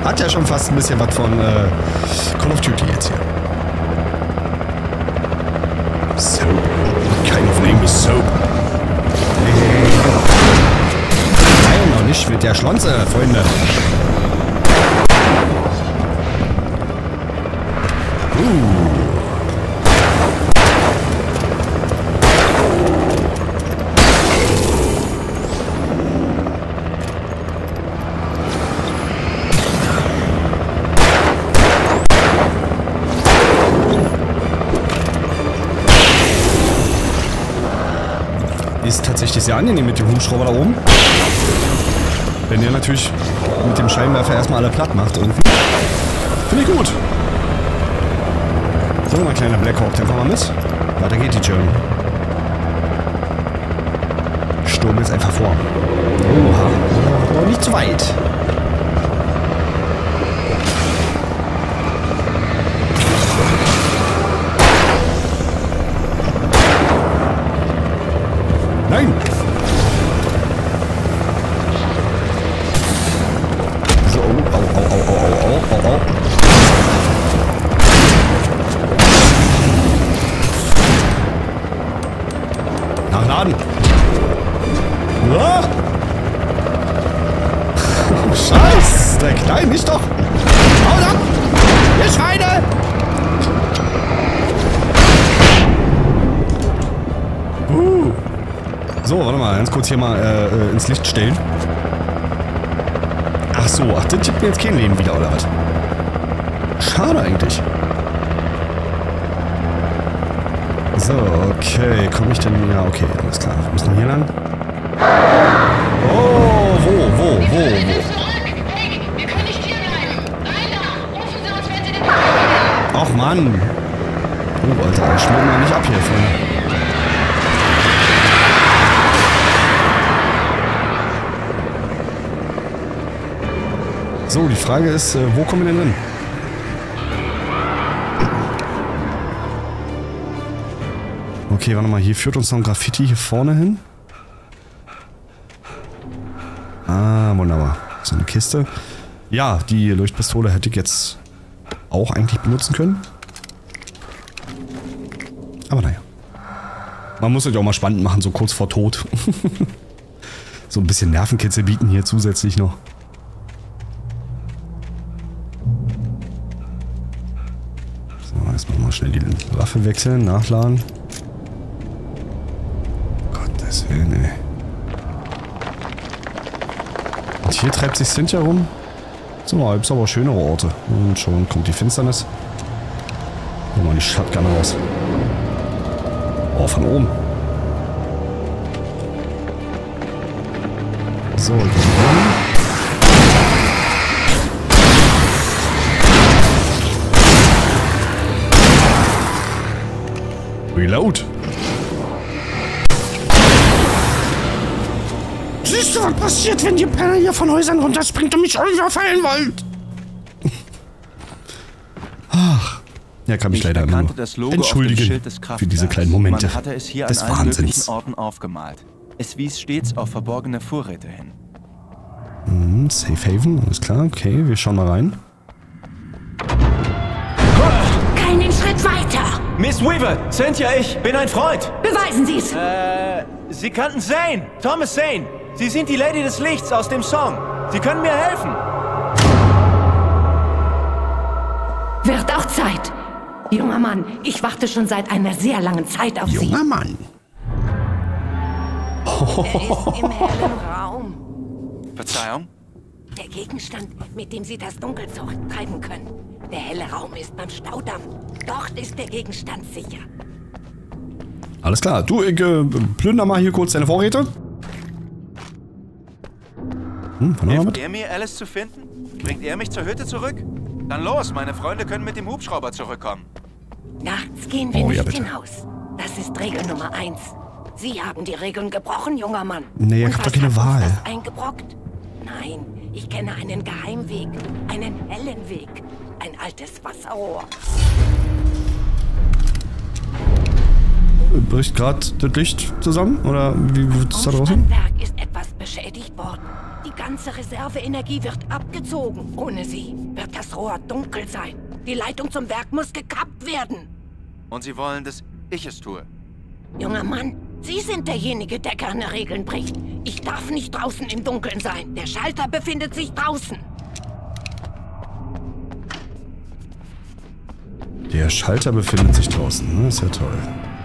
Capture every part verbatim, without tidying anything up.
Hat ja schon fast ein bisschen was von äh, Call of Duty jetzt hier. Soap. Kind of name is Soap. Nein, noch nicht mit der Schlonze, Freunde. Uh. Ist tatsächlich sehr angenehm mit dem Hubschrauber da oben. Wenn der natürlich mit dem Scheinwerfer erstmal alle platt macht irgendwie. Finde ich gut. So, mein kleiner Blackhawk, dann komm mal mit. Weiter geht die Journey. Sturm jetzt einfach vor. Oha. Aber nicht zu weit. Nein! So, au, au, au, au, au, au, au. Nachladen! Ja. Scheiß! Der Kleine, nicht doch! Haut ab! Ihr Schweine! Uh. So, warte mal, ganz kurz hier mal äh, ins Licht stellen. Ach so, ach, das tippt mir jetzt kein Leben wieder, oder was? Schade eigentlich. So, okay, komme ich denn... Ja, okay, alles klar. Wir müssen hier lang. Oh, wo, wo, wo, wo? Hey, wir können nicht hier bleiben. Rainer, rufen Sie uns, wenn Sie den... Ach, Mann. Oh, Alter, schmier mal nicht ab hier, Freunde. So, die Frage ist, äh, wo kommen wir denn hin? Okay, warte mal, hier führt uns noch ein Graffiti hier vorne hin. Ah, wunderbar. So eine Kiste. Ja, die Leuchtpistole hätte ich jetzt auch eigentlich benutzen können. Aber naja. Man muss es ja auch mal spannend machen, so kurz vor Tod. So ein bisschen Nervenkitzel bieten hier zusätzlich noch. Erstmal mal schnell die Waffe wechseln, nachladen. Gottes Willen, ey. Und hier treibt sich Cynthia rum. So, gibt's aber schönere Orte. Und schon kommt die Finsternis. Hol mal die Shotgun raus. Oh, von oben. So, hier Reload. Siehst du, was passiert, wenn die Penner hier von Häusern runterspringt und mich überfallen wollt? Ach. Ja, kann mich ich leider nur entschuldigen für diese kleinen Momente Man hatte es hier des an allen Wahnsinns. möglichen Orten aufgemalt. Es wies stets auf verborgene Vorräte hin. Hm, Safe Haven, alles klar. Okay, wir schauen mal rein. Keinen Schritt weiter! Miss Weaver, Cynthia, ich bin ein Freund. Beweisen Sie es! Äh, Sie kannten Zane, Thomas Zane. Sie sind die Lady des Lichts aus dem Song. Sie können mir helfen. Wird auch Zeit. Junger Mann, ich warte schon seit einer sehr langen Zeit auf Sie. Junger Mann. Er ist im hellen Raum. Verzeihung? Der Gegenstand, mit dem Sie das Dunkel zurücktreiben können. Der helle Raum ist beim Staudamm. Dort ist der Gegenstand sicher. Alles klar. Du, ich äh, plünder mal hier kurz deine Vorräte. Hm, Hilft er mir, Alice zu finden? Bringt er mich zur Hütte zurück? Dann los, meine Freunde können mit dem Hubschrauber zurückkommen. Nachts gehen wir Oh, nicht ja, bitte. hinaus. Das ist Regel Nummer eins. Sie haben die Regeln gebrochen, junger Mann. Nee, ihr Und habt doch was keine hat uns Wahl. das eingebrockt? Nein, ich kenne einen Geheimweg. Einen hellen Weg. Ein altes Wasserrohr. Bricht gerade das Licht zusammen? Oder wie wird es da Im draußen? Standwerk ist etwas beschädigt worden. Die ganze Reserveenergie wird abgezogen. Ohne sie wird das Rohr dunkel sein. Die Leitung zum Werk muss gekappt werden. Und Sie wollen, dass ich es tue? Junger Mann, Sie sind derjenige, der gerne Regeln bricht. Ich darf nicht draußen im Dunkeln sein. Der Schalter befindet sich draußen. Der Schalter befindet sich draußen. Das ist ja toll.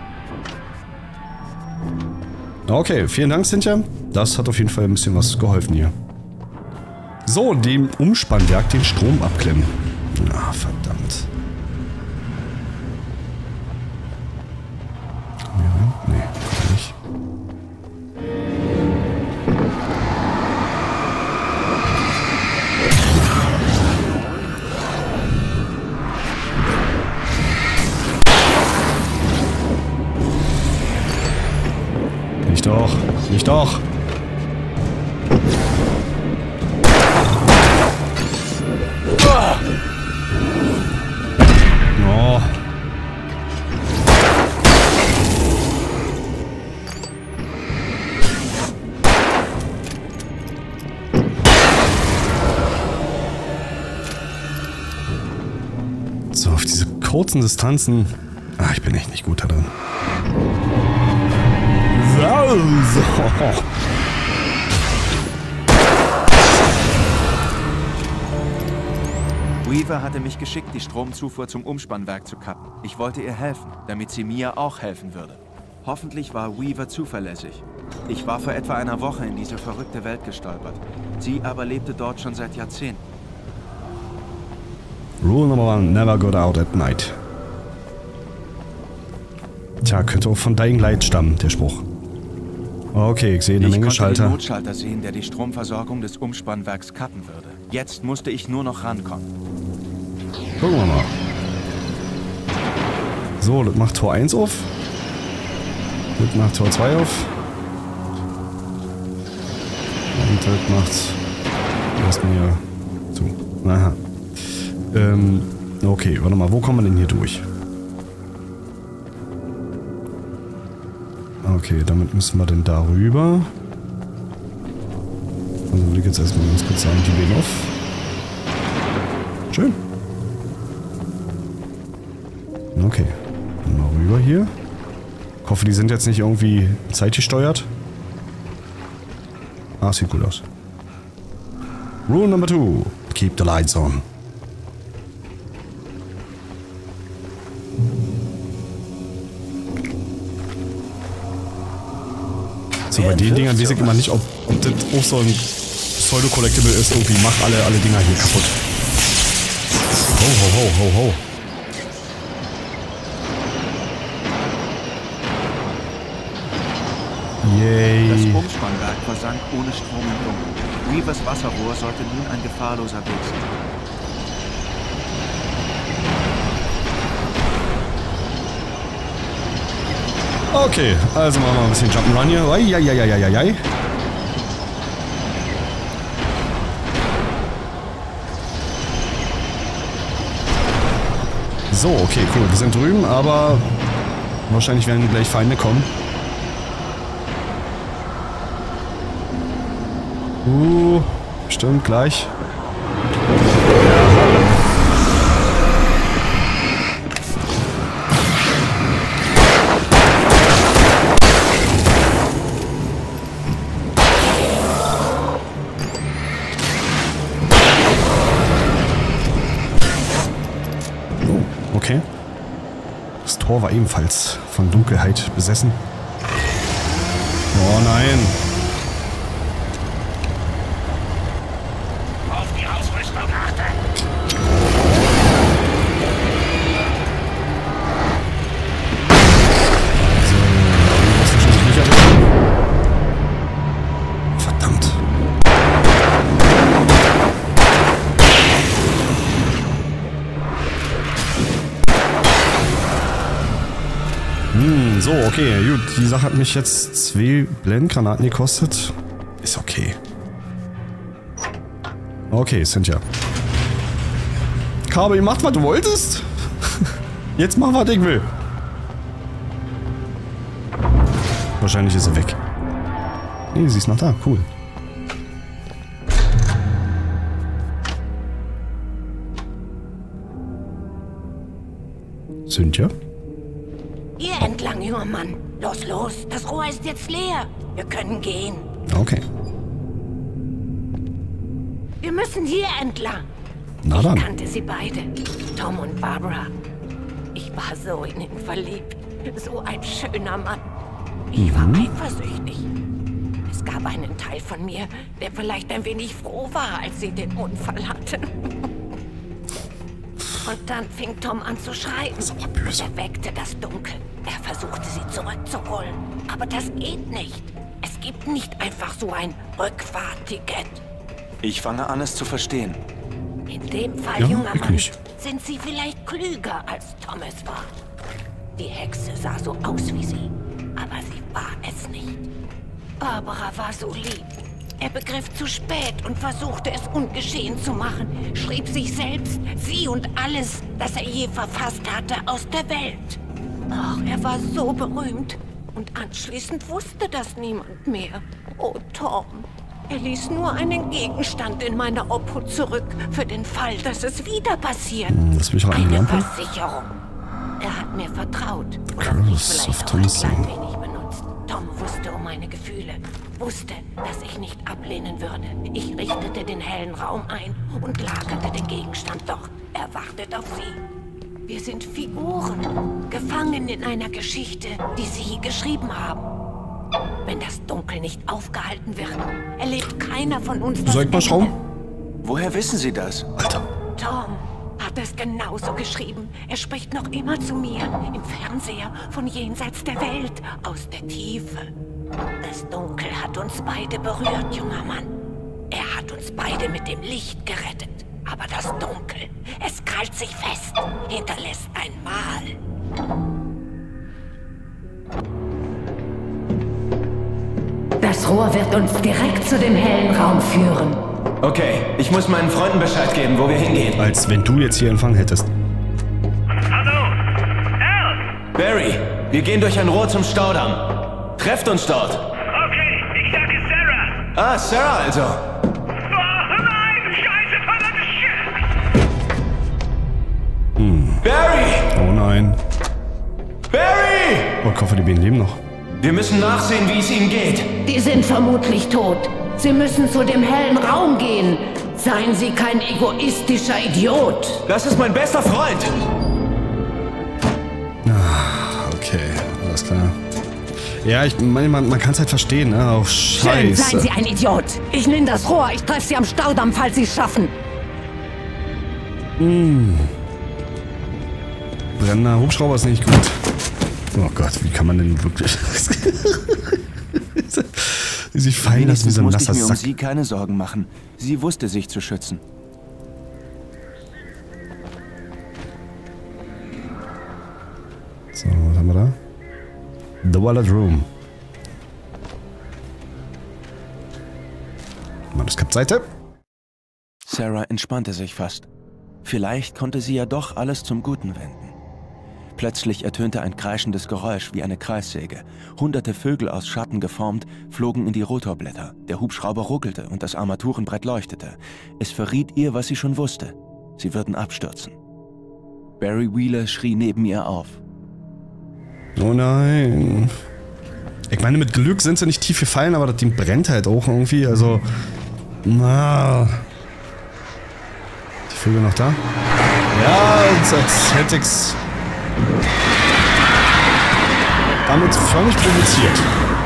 Okay, vielen Dank, Cynthia. Das hat auf jeden Fall ein bisschen was geholfen hier. So, dem Umspannwerk den Strom abklemmen. Ah, verdammt. Ja, nee, kann nicht. Nicht doch, nicht doch. Oh. So, auf diese kurzen Distanzen. Ah, ich bin echt nicht gut da drin. So, so. Weaver hatte mich geschickt, die Stromzufuhr zum Umspannwerk zu kappen. Ich wollte ihr helfen, damit sie mir auch helfen würde. Hoffentlich war Weaver zuverlässig. Ich war vor etwa einer Woche in diese verrückte Welt gestolpert. Sie aber lebte dort schon seit Jahrzehnten. Rule number one, never go out at night. Tja, könnte auch von Dying Light stammen, der Spruch. Okay, ich sehe eine ich Menge konnte Schalter. den Notschalter sehen, der die Stromversorgung des Umspannwerks kappen würde. Jetzt musste ich nur noch rankommen. Gucken wir mal. So, das macht Tor eins auf. Das macht Tor zwei auf. Und das macht erstmal hier zu. Aha. Ähm, okay, warte mal, wo kommen wir denn hier durch? Okay, damit müssen wir denn darüber. Also will ich jetzt erstmal ganz kurz sagen, die gehen auf. Schön. Okay, dann mal rüber hier. Ich hoffe, die sind jetzt nicht irgendwie zeitgesteuert. Ah, sieht gut aus. Rule number two. Keep the lights on. So, bei den Dingern weiß ich immer nicht, ob, ob das auch so ein Pseudo-Collectible ist. Irgendwie mach alle, alle Dinger hier kaputt. Ho, ho, ho, ho, ho. Yay. Das Umspannwerk versank ohne Strom im Dunkeln. Weavers Wasserrohr sollte nun ein gefahrloser Weg sein. Okay, also machen wir ein bisschen Jump'n'Run hier. Eieieiei. So, okay, cool. Wir sind drüben, aber wahrscheinlich werden gleich Feinde kommen. Uh, stimmt, gleich. Okay. Das Tor war ebenfalls von Dunkelheit besessen. Oh nein. Auf die Ausrüstung achten! So, was wahrscheinlich nicht erwischen. Verdammt. Hm, so, okay, gut. Die Sache hat mich jetzt zwei Blendgranaten gekostet. Ist okay. Okay, Cynthia. Kabe, mach, was du wolltest. Jetzt mach, was ich will. Wahrscheinlich ist sie weg. Nee, sie ist noch da. Cool. Cynthia? Hier entlang, junger Mann. Los, los, das Rohr ist jetzt leer. Wir können gehen. Okay. Wir müssen hier entlang. Na dann. Ich kannte sie beide, Tom und Barbara. Ich war so in ihn verliebt. So ein schöner Mann. Ich war eifersüchtig. Es gab einen Teil von mir, der vielleicht ein wenig froh war, als sie den Unfall hatte. Und dann fing Tom an zu schreien. Das ist aber böse. Er weckte das Dunkel. Er versuchte, sie zurückzuholen. Aber das geht nicht. Es gibt nicht einfach so ein Rückfahrticket. Ich fange an, es zu verstehen. In dem Fall, Ja, junger ich Mann, nicht. sind sie vielleicht klüger, als Tom es war. Die Hexe sah so aus wie sie, aber sie war es nicht. Barbara war so lieb. Er begriff zu spät und versuchte es ungeschehen zu machen, schrieb sich selbst, sie und alles, das er je verfasst hatte, aus der Welt. Ach, er war so berühmt. Und anschließend wusste das niemand mehr. Oh, Tom. Er ließ nur einen Gegenstand in meiner Obhut zurück, für den Fall, dass es wieder passiert. Lass mich rein, Eine Lampe. Versicherung. Er hat mir vertraut. Oder Curse mich of vielleicht auch ein Thomas klein Sane. wenig benutzt. Tom wusste um meine Gefühle. Wusste, dass ich nicht ablehnen würde. Ich richtete den hellen Raum ein und lagerte den Gegenstand, doch er wartet auf sie. Wir sind Figuren, gefangen in einer Geschichte, die sie geschrieben haben. Wenn das Dunkel nicht aufgehalten wird, erlebt keiner von uns das Soll ich mal schauen? Ende. Woher wissen Sie das? Alter. Tom hat es genauso geschrieben. Er spricht noch immer zu mir, im Fernseher, von jenseits der Welt, aus der Tiefe. Das Dunkel hat uns beide berührt, junger Mann. Er hat uns beide mit dem Licht gerettet. Aber das Dunkel, es krallt sich fest, hinterlässt ein Mal. Das Rohr wird uns direkt zu dem hellen Raum führen. Okay, ich muss meinen Freunden Bescheid geben, wo wir hingehen. Als wenn du jetzt hier Empfang hättest. Hallo? Al! Barry, wir gehen durch ein Rohr zum Staudamm. Trefft uns dort. Okay, ich sage Sarah. Ah, Sarah also. Oh nein, scheiße, verdammte Shit! Barry! Oh nein. Barry! Oh, ich hoffe, die beiden leben noch. Wir müssen nachsehen, wie es ihm geht. Die sind vermutlich tot. Sie müssen zu dem hellen Raum gehen. Seien Sie kein egoistischer Idiot. Das ist mein bester Freund. Okay, alles klar. Ja, ich meine, man, man kann es halt verstehen, ne? Oh, Schön, seien scheiße. Sie ein Idiot. Ich nehme das Rohr. Ich treffe Sie am Staudamm, falls Sie es schaffen. Brennender Hubschrauber ist nicht gut. Oh Gott, wie kann man denn wirklich... Sie fallen lassen wie so ein musste ich nasser mir um Sack. sie keine Sorgen machen. Sie wusste sich zu schützen. So, was haben wir da? The Wallet Room. Manuskriptseite. Sarah entspannte sich fast. Vielleicht konnte sie ja doch alles zum Guten wenden. Plötzlich ertönte ein kreischendes Geräusch wie eine Kreissäge. Hunderte Vögel aus Schatten geformt flogen in die Rotorblätter. Der Hubschrauber ruckelte und das Armaturenbrett leuchtete. Es verriet ihr, was sie schon wusste. Sie würden abstürzen. Barry Wheeler schrie neben ihr auf. Oh nein. Ich meine, mit Glück sind sie nicht tief gefallen, aber das Ding brennt halt auch irgendwie, also... Na. Die Vögel noch da? Ja, als hätte ich's damit förmlich provoziert.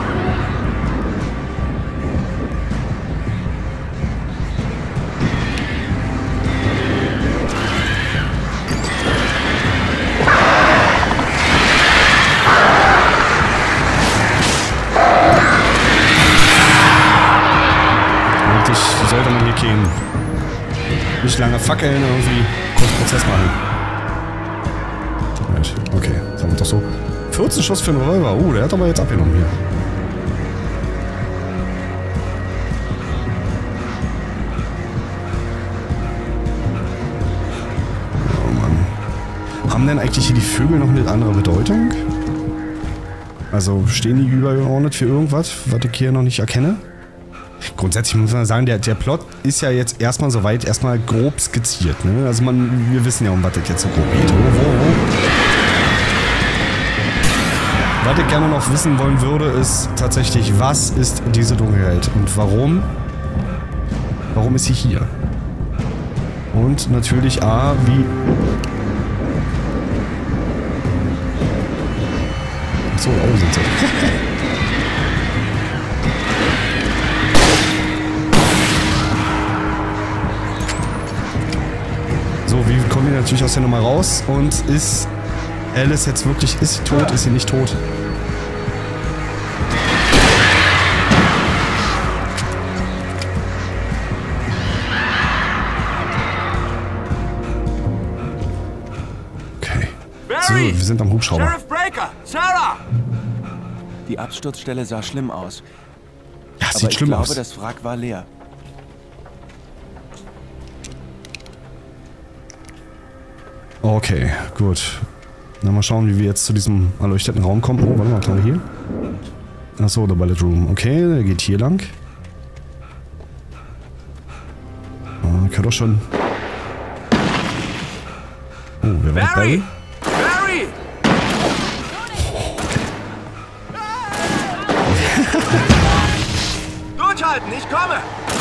Eigentlich sollte man hier gehen. Nicht lange fackeln, irgendwie kurz Prozess machen. Okay, sagen wir doch so. vierzehn Schuss für einen Räuber. Uh, der hat aber jetzt abgenommen hier. Oh Mann. Haben denn eigentlich hier die Vögel noch eine andere Bedeutung? Also stehen die übergeordnet für irgendwas, was ich hier noch nicht erkenne? Grundsätzlich muss man sagen, der, der Plot ist ja jetzt erstmal soweit erstmal grob skizziert. Ne? Also man, wir wissen ja, um was das jetzt so grob geht. Oh, oh, oh. Was ich gerne noch wissen wollen würde, ist tatsächlich, was ist diese Dunkelheit und warum? Warum ist sie hier? Und natürlich A, wie... Achso, oh, sind sie. So, wie kommen wir natürlich aus der Nummer raus? Und ist Alice jetzt wirklich... Ist sie tot? Ist sie nicht tot? Okay. So, wir sind am Hubschrauber. Sheriff Breaker! Sarah! Die Absturzstelle sah schlimm aus. Ja, Aber sieht ich schlimm glaube, aus. das Wrack war leer. Okay, gut. Dann mal schauen, wie wir jetzt zu diesem erleuchteten Raum kommen. Oh, warte mal, kann wir hier? Achso, der Ballet Room. Okay, der geht hier lang. Ah, kann doch schon... Oh, wer war Barry? Barry! Durchhalten, ich komme!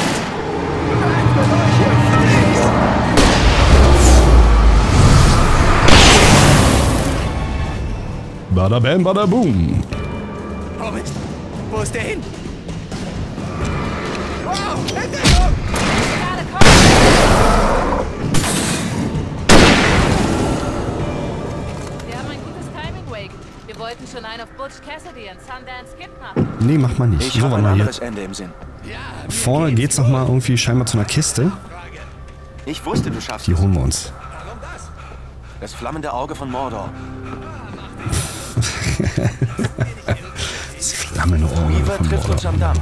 Bada bam, bada boom. Oh Mist, wo ist der hin? Wow, Entdeckung! Wir haben ein gutes Timing, Wake. Wir wollten schon einen auf Butch Cassidy und Sundance Kid machen. Nee, macht man nicht. Ich So, habe warte ein mal hier. anderes Ende im Sinn. Vorne geht's nochmal irgendwie scheinbar zu einer Kiste. Ich wusste, du schaffst Die es. holen wir uns. Das flammende Auge von Mordor. Das flammende Ohr Weaver von trifft uns am Damm.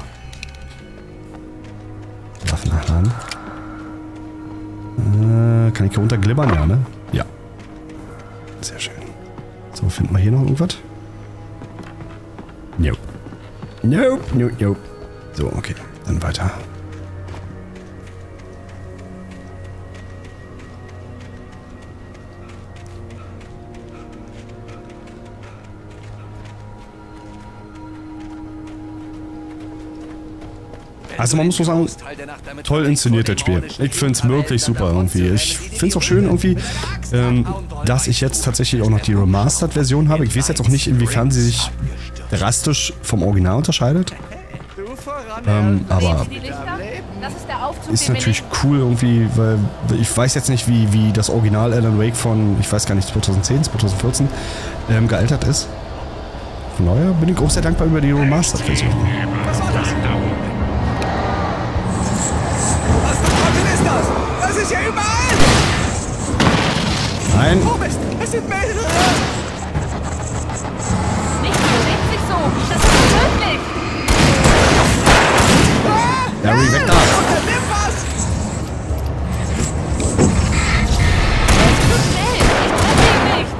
Waffen nachladen. Äh, kann ich hier runterglibbern? Ja, ne? Ja. Sehr schön. So, finden wir hier noch irgendwas? Nope. Nope, nope, nope. So, okay. Dann weiter. Also man muss so sagen, toll inszeniert das Spiel. Ich finde es wirklich super irgendwie. Ich finde es auch schön irgendwie, ähm, dass ich jetzt tatsächlich auch noch die Remastered-Version habe. Ich weiß jetzt auch nicht, inwiefern sie sich drastisch vom Original unterscheidet. Ähm, aber Die Lichter? Das ist der Aufzug, ist den wir natürlich cool irgendwie, weil ich weiß jetzt nicht, wie, wie das Original Alan Wake von, ich weiß gar nicht, zwanzig zehn, zwanzig vierzehn ähm, gealtert ist. Von daher bin ich auch sehr dankbar über die Remastered-Version. Was war das? Was zum Teufel ist das? Das ist ja überall! Nein! Oh Mist, es sind mehrere! nicht bewegt sich so. Das ist tödlich. Barry, weg da! Nimm was! Er ist zu schnell. Ich treffe ihn nicht.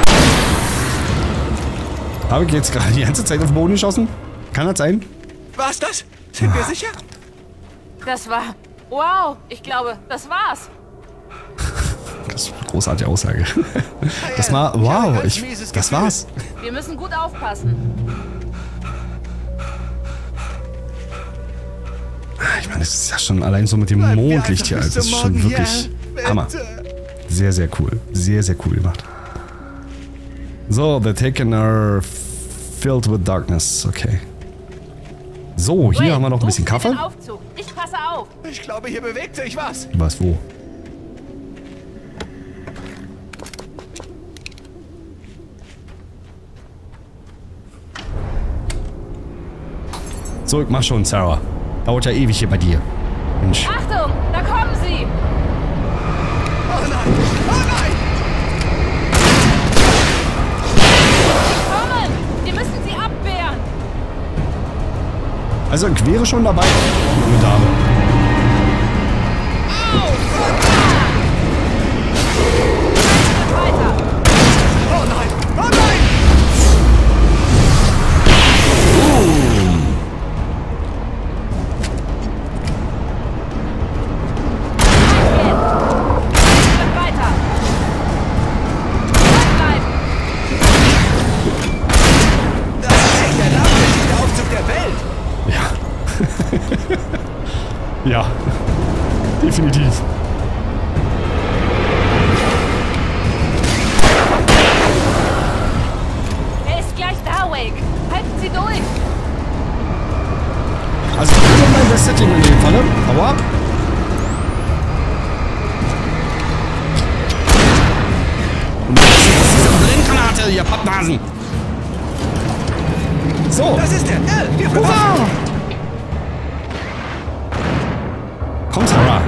Habe ich jetzt gerade die ganze Zeit auf den Boden geschossen? Kann das sein? War's das? Sind wir sicher? Das war... Wow, ich glaube, das war's. Das ist eine großartige Aussage. Das war, wow, ich, das war's. Wir müssen gut aufpassen. Ich meine, das ist ja schon allein so mit dem Mondlicht hier, also das ist schon wirklich Hammer. Sehr, sehr cool. Sehr, sehr cool gemacht. So, the taken are filled with darkness. Okay. So, hier Wait, haben wir noch ein bisschen rufen Sie den Kaffee. Aufzug. Ich passe auf. Ich glaube, hier bewegt sich was. Was, wo? So, ich mach schon, Sarah. Dauert ja ewig hier bei dir. Mensch. Achtung, da kommen sie. Oh nein! Oh nein! Kommen. Wir müssen sie abwehren. Also, ich wäre schon dabei, junge Dame. Weiter. Oh nein! Oh nein! Schritt weiter. Bleiben. Definitiv. Er ist gleich da, Wake. Halten Sie durch. Also, das ist mein bestes Setting in dem Falle. Hau ab. Und das ist diese Brenngranate, ihr Pappnasen. So. Das ist der. Al, wir Hurra! verpassen. Komm, Sarah.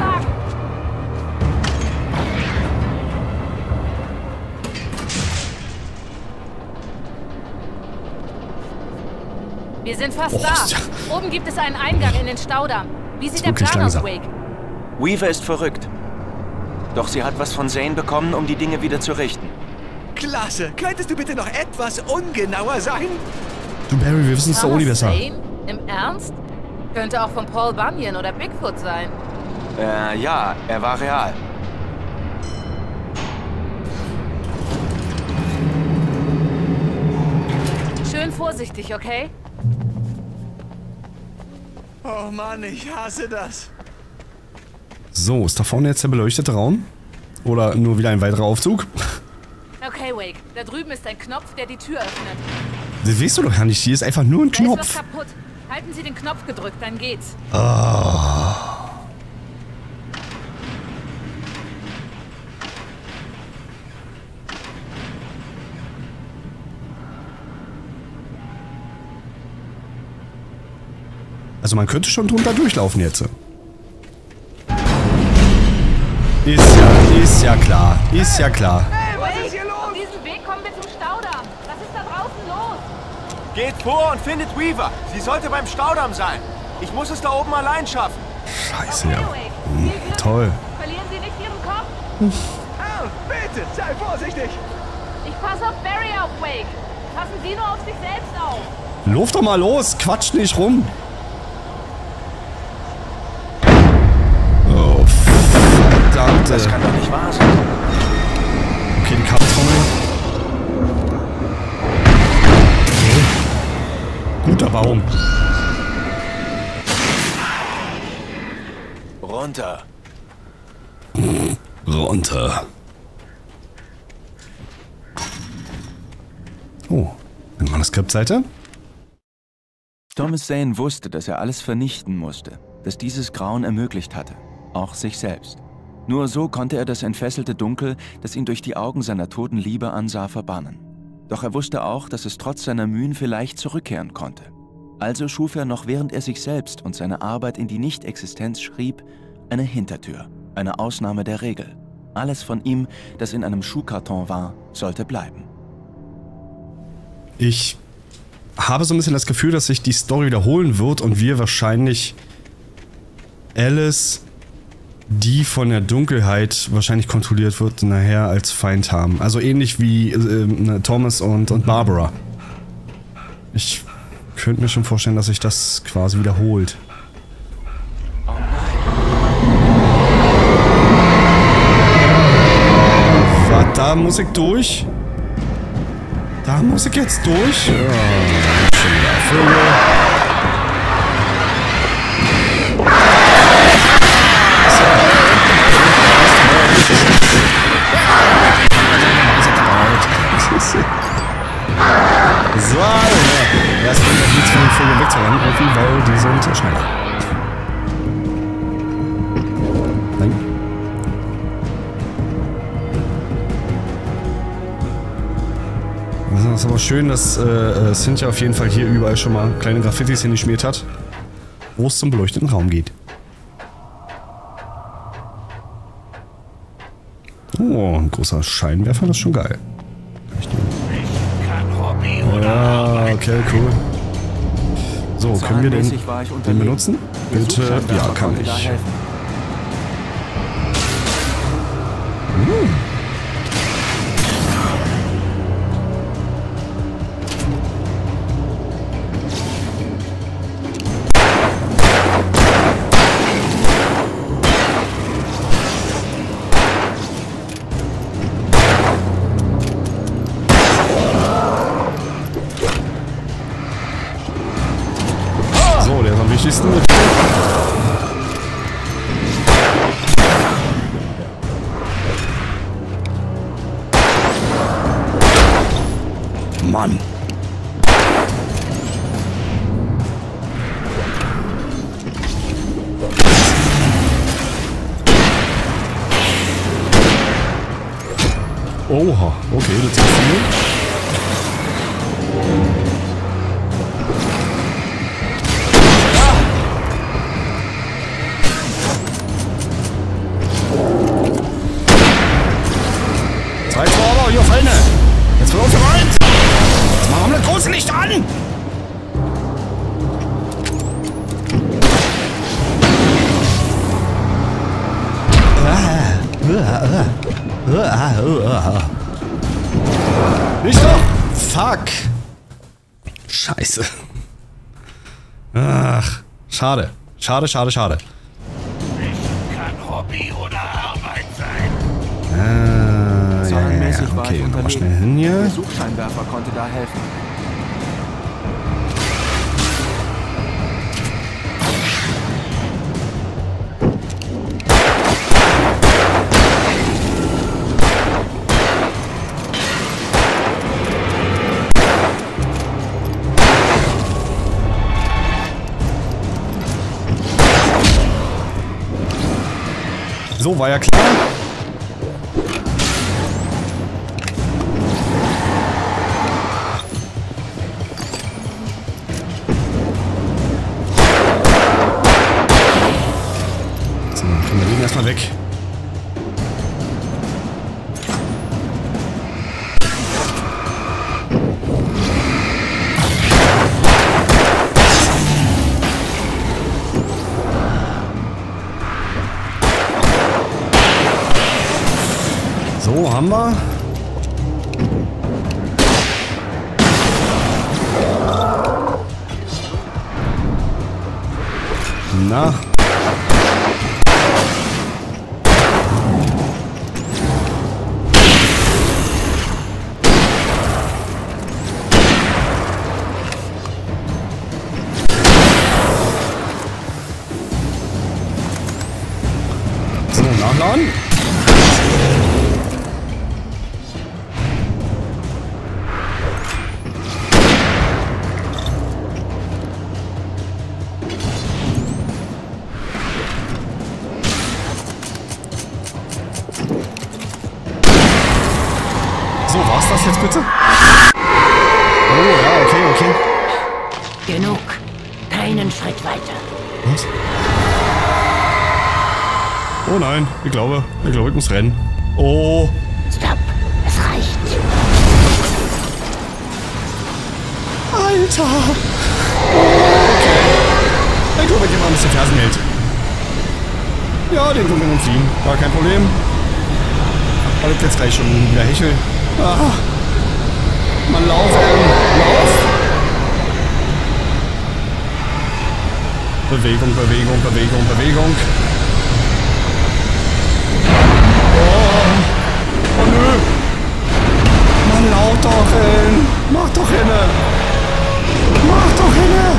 Wir sind fast Oh, da. ja. Oben gibt es einen Eingang in den Staudamm. Wie sieht der wirklich Plan aus, langsam. Wake? Weaver ist verrückt. Doch sie hat was von Zane bekommen, um die Dinge wieder zu richten. Klasse. Könntest du bitte noch etwas ungenauer sein? Du, Barry, wir wissen es doch ohne Thomas besser. Zane? Im Ernst? Könnte auch von Paul Bunyan oder Bigfoot sein. Äh, ja, er war real. Schön vorsichtig, okay? Oh Mann, ich hasse das. So, ist da vorne jetzt der beleuchtete Raum? Oder nur wieder ein weiterer Aufzug? Okay, Wake. Da drüben ist ein Knopf, der die Tür öffnet. Das weißt du doch gar nicht. Hier ist einfach nur ein Da ist was Knopf. kaputt. Halten Sie den Knopf gedrückt, dann geht's. Ah. Also man könnte schon drunter durchlaufen jetzt. Ist ja, ist ja klar. Ist ja klar. Hey, was ist hier Auf los? diesem Weg kommen wir zum Staudamm. Was ist da draußen los? Geht vor und findet Weaver. Sie sollte beim Staudamm sein. Ich muss es da oben allein schaffen. Scheiße, Okay, ja. Wake. Viel Glück. Toll. Verlieren Sie nicht Ihren Kopf. Al, bitte, sei vorsichtig. Ich passe auf Barry auf, Wake. Passen Sie nur auf sich selbst auf. Lauf doch mal los. Quatsch nicht rum. Oh, verdammte. Das kann doch nicht wahr sein. Okay, die Kampftrommel. Guter Baum. Runter. Runter. Oh, eine Manuskriptseite. Thomas Zane wusste, dass er alles vernichten musste, das dieses Grauen ermöglicht hatte, auch sich selbst. Nur so konnte er das entfesselte Dunkel, das ihn durch die Augen seiner toten Liebe ansah, verbannen. Doch er wusste auch, dass es trotz seiner Mühen vielleicht zurückkehren konnte. Also schuf er noch, während er sich selbst und seine Arbeit in die Nichtexistenz schrieb, eine Hintertür, eine Ausnahme der Regel. Alles von ihm, das in einem Schuhkarton war, sollte bleiben. Ich habe so ein bisschen das Gefühl, dass sich die Story wiederholen wird und wir wahrscheinlich Alice, die von der Dunkelheit wahrscheinlich kontrolliert wird, nachher als Feind haben. Also ähnlich wie äh, Thomas und, und Barbara. Ich könnte mir schon vorstellen, dass sich das quasi wiederholt. Warte, da muss ich durch. Da muss ich jetzt durch. Ja, schon wieder Vögel. So, ja. Erst kommt noch nichts von den Vögeln wegzurennen, irgendwie, weil die sind schneller. Nein. Das ist aber schön, dass äh, Cynthia auf jeden Fall hier überall schon mal kleine Graffitis hingeschmiert hat, wo es zum beleuchteten Raum geht. Oh, ein großer Scheinwerfer, das ist schon geil. Ja, okay, cool. So, können wir den, Zahlenmäßig war ich den unterlegen. benutzen? Der Bitte, Suchscheinwerfer ja, kann konnte da ich. helfen. Hm. So, der ist am wichtigsten. Mann. Oha, okay, das ist viel. Zeit vor aber, hier Freunde! Jetzt wird uns bereit! Jetzt machen wir das große Licht an! Nicht doch! Fuck! Scheiße. Ach, schade. Schade, schade, schade. Kann Hobby oder Arbeit sein. Äh, ja, ja, Zahlenmäßig ja, war okay, ich nochmal unterlegen. schnell hin Der hier. Suchscheinwerfer konnte da helfen. So, war ja klar. So, können wir den erstmal weg. So, haben wir. Na. So, nachladen. So, war's das jetzt bitte? Oh, ja, okay, okay. Genug. Keinen Schritt weiter. Was? Oh nein, ich glaube, ich glaube, ich muss rennen. Oh. Stopp. Es reicht. Alter. Okay. Ich glaube, ich gebe mal ein bisschen Fersenheld. Ja, den können wir uns ziehen. Gar kein Problem. Aber ich jetzt gleich schon wieder hechel. Ah. Mann, lauf, Aaron. Lauf. Bewegung, Bewegung, Bewegung, Bewegung. Oh. Oh nö. Mann, lauf doch, Aaron. Mach doch hinne. Mach doch hinne.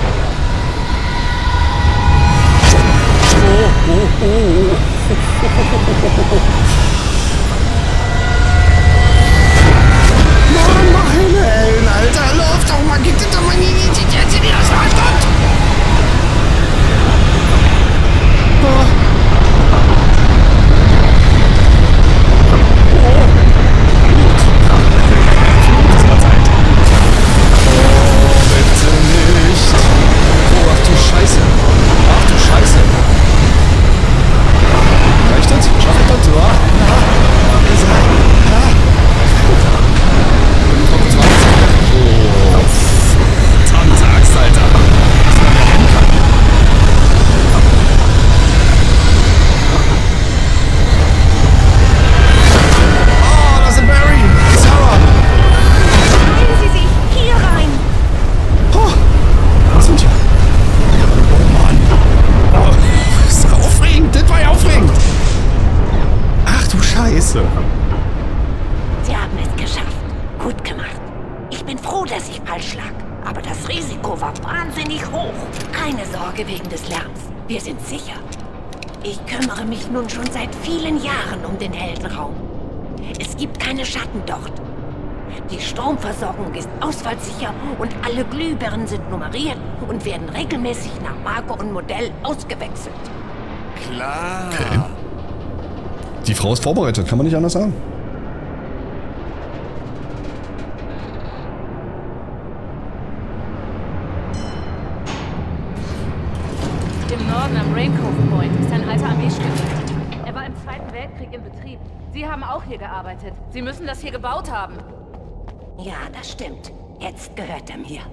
Oh, oh, oh. Mann, mach hin, Ellen, Alter, lauf doch mal, gib dir doch mal die Identität, die aus der Stadt. Oh. Oh. Das war Zeit. Oh, bitte nicht. Oh, ach du Scheiße. Ach du Scheiße. Reicht das? Schaff ich das? Ja. Ja. Oh, Zahntags, Alter. Dass man ja rennen kann. Oh, da sind Barry. Sarah. Bringen Sie sich hier rein. Oh, was sind hier? Oh Mann. Oh, das ist aufregend. Das war ja aufregend. Ach du Scheiße. Sie haben es geschafft. Gut gemacht. Ich bin froh, dass ich falsch lag. Aber das Risiko war wahnsinnig hoch. Keine Sorge wegen des Lärms. Wir sind sicher. Ich kümmere mich nun schon seit vielen Jahren um den Heldenraum. Es gibt keine Schatten dort. Die Stromversorgung ist ausfallsicher und alle Glühbirnen sind nummeriert und werden regelmäßig nach Marke und Modell ausgewechselt. Klar. Okay. Die Frau ist vorbereitet, kann man nicht anders sagen. Im Norden am Rancove Point ist ein alter Armeestützpunkt. Er war im Zweiten Weltkrieg in Betrieb. Sie haben auch hier gearbeitet. Sie müssen das hier gebaut haben. Ja, das stimmt. Jetzt gehört er mir.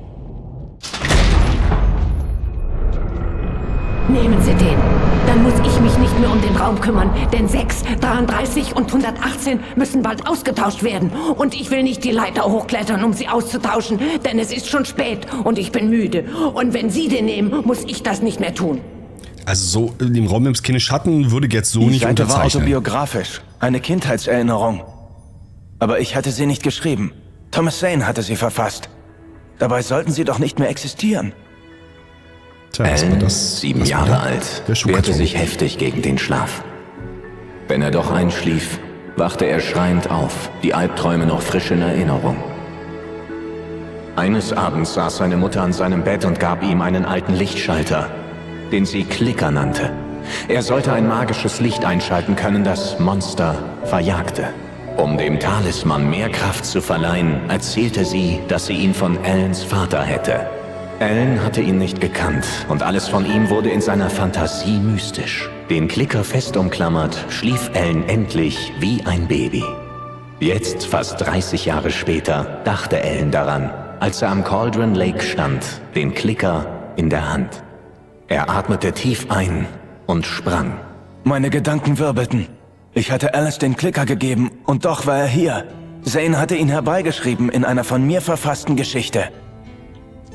Nehmen Sie den. Dann muss ich mich nicht mehr um den Raum kümmern, denn sechs, dreiunddreißig und hundertachtzehn müssen bald ausgetauscht werden. Und ich will nicht die Leiter hochklettern, um sie auszutauschen, denn es ist schon spät und ich bin müde. Und wenn Sie den nehmen, muss ich das nicht mehr tun. Also so in dem Raum im keine Schatten würde ich jetzt so Die nicht Seite war unterzeichnen. autobiografisch. Eine Kindheitserinnerung. Aber ich hatte sie nicht geschrieben. Thomas Zane hatte sie verfasst. Dabei sollten sie doch nicht mehr existieren. Tja, was war Alan, das? sieben Was war Jahre der- alt, der Schuhkarton. wehrte sich heftig gegen den Schlaf. Wenn er doch einschlief, wachte er schreiend auf, die Albträume noch frisch in Erinnerung. Eines Abends saß seine Mutter an seinem Bett und gab ihm einen alten Lichtschalter, den sie Klicker nannte. Er sollte ein magisches Licht einschalten können, das Monster verjagte. Um dem Talisman mehr Kraft zu verleihen, erzählte sie, dass sie ihn von Alans Vater hätte. Alan hatte ihn nicht gekannt und alles von ihm wurde in seiner Fantasie mystisch. Den Klicker fest umklammert, schlief Alan endlich wie ein Baby. Jetzt, fast dreißig Jahre später, dachte Alan daran, als er am Cauldron Lake stand, den Klicker in der Hand. Er atmete tief ein und sprang. Meine Gedanken wirbelten. Ich hatte Alice den Klicker gegeben und doch war er hier. Zane hatte ihn herbeigeschrieben in einer von mir verfassten Geschichte.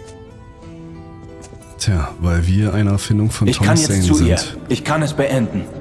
Tja, weil wir eine Erfindung von Ich kann Thomas jetzt Zane zu ihr. sind. Ich kann es beenden.